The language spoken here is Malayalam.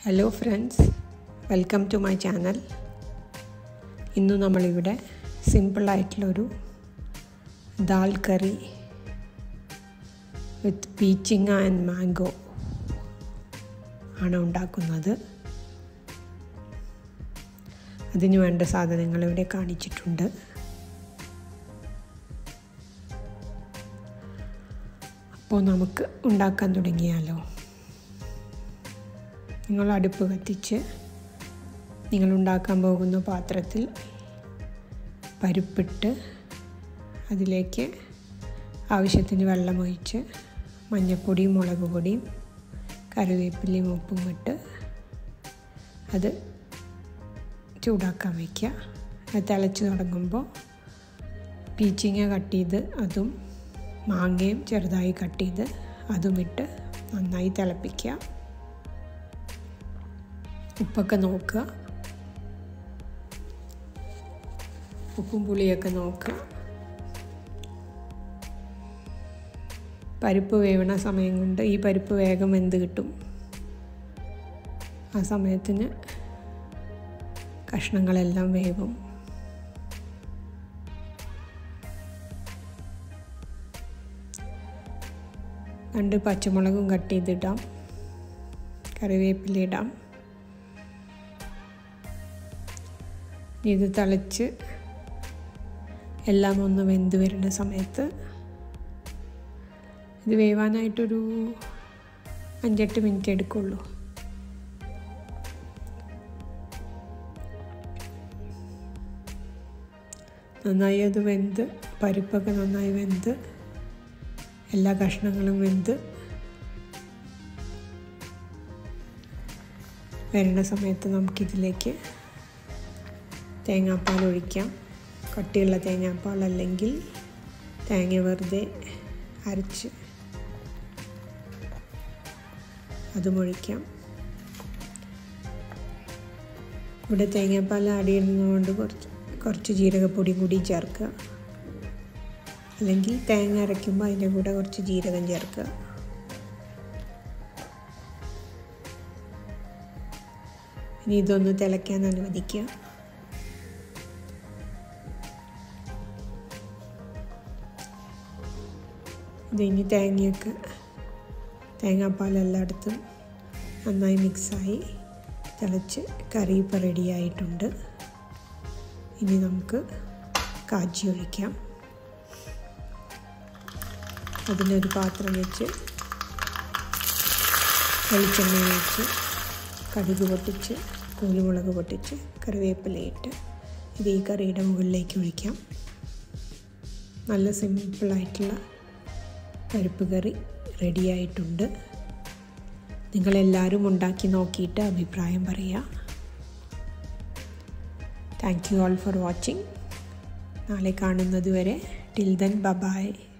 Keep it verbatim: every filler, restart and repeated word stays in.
Hello friends, welcome to my channel. ഇന്ന് നമ്മൾ ഇവിടെ സിമ്പിൾ ആയിട്ടുള്ള ഒരു ദാൽ കറി വിത്ത് പീച്ചിങ്ങ ആൻഡ് മാംഗോ ആണ് ഉണ്ടാക്കുന്നത്. അതിനു വേണ്ട സാധനങ്ങൾ ഇവിടെ കാണിച്ചിട്ടുണ്ട്. അപ്പോൾ നമുക്ക് ഉണ്ടാക്കാൻ തുടങ്ങിയാലോ. നിങ്ങൾ അടുപ്പ് കത്തിച്ച് നിങ്ങൾ ഉണ്ടാക്കാൻ പോകുന്ന പാത്രത്തിൽ പരിപ്പിട്ട് അതിലേക്ക് ആവശ്യത്തിന് വെള്ളമൊഴിച്ച് മഞ്ഞൾപ്പൊടിയും മുളക് പൊടിയും കറിവേപ്പിലയും ഉപ്പും ഇട്ട് അത് ചൂടാക്കാൻ വയ്ക്കുക. അത് തിളച്ച് തുടങ്ങുമ്പോൾ പീച്ചിങ്ങ കട്ട് ചെയ്ത് അതും മാങ്ങയും ചെറുതായി കട്ട് ചെയ്ത് അതും ഇട്ട് നന്നായി തിളപ്പിക്കുക. ഉപ്പൊക്കെ നോക്കുക, ഉപ്പും പുളിയൊക്കെ നോക്കുക. പരിപ്പ് വേവണ സമയം കൊണ്ട് ഈ പരിപ്പ് വേഗം വെന്ത് കിട്ടും. ആ സമയത്തിന് കഷ്ണങ്ങളെല്ലാം വേവും. രണ്ട് പച്ചമുളകും കട്ട് ചെയ്തിടാം, കറിവേപ്പില ഇടാം. ഇത് തിളച്ച് എല്ലാം ഒന്ന് വെന്ത് വരുന്ന സമയത്ത് ഇത് വേവാനായിട്ടൊരു അഞ്ചെട്ട് മിനിറ്റ് എടുക്കുള്ളൂ. നന്നായി അത് വെന്ത് പരിപ്പൊക്കെ നന്നായി വെന്ത് എല്ലാ കഷ്ണങ്ങളും വെന്ത് വരുന്ന സമയത്ത് നമുക്കിതിലേക്ക് തേങ്ങാപ്പാൽ ഒഴിക്കാം. കട്ടിയുള്ള തേങ്ങാപ്പാൽ അല്ലെങ്കിൽ തേങ്ങ വെറുതെ അരച്ച് അതും ഒഴിക്കാം. ഇവിടെ തേങ്ങാപ്പാൽ ആഡ് ചെയ്യുന്നതുകൊണ്ട് കുറച്ച് കുറച്ച് ജീരകപ്പൊടി കൂടി ചേർക്കുക, അല്ലെങ്കിൽ തേങ്ങ അരയ്ക്കുമ്പോൾ അതിൻ്റെ കൂടെ കുറച്ച് ജീരകം ചേർക്കുക. ഇനി ഇതൊന്ന് തിളയ്ക്കാൻ അനുവദിക്കുക. ഇത് ഇനി തേങ്ങയൊക്കെ തേങ്ങാപ്പാൽ എല്ലായിടത്തും നന്നായി മിക്സായി തിളച്ച് കറി ഇപ്പോൾ റെഡിയായിട്ടുണ്ട്. ഇനി നമുക്ക് കാച്ചി ഒഴിക്കാം. അതിനൊരു പാത്രം വെച്ച് വെളിച്ചെണ്ണ ഒഴിച്ച് കടുക് പൊട്ടിച്ച് കുരുമുളക് പൊട്ടിച്ച് കറിവേപ്പിലയിട്ട് ഇത് ഈ കറിയുടെ മുകളിലേക്ക് ഒഴിക്കാം. നല്ല സിമ്പിളായിട്ടുള്ള പരിപ്പ് കറി റെഡിയായിട്ടുണ്ട്. നിങ്ങളെല്ലാവരും ഉണ്ടാക്കി നോക്കിയിട്ട് അഭിപ്രായം പറയുക. Thank you all for watching. നാളെ കാണുന്നത് വരെ ടിൽ ദെൻ ബൈ.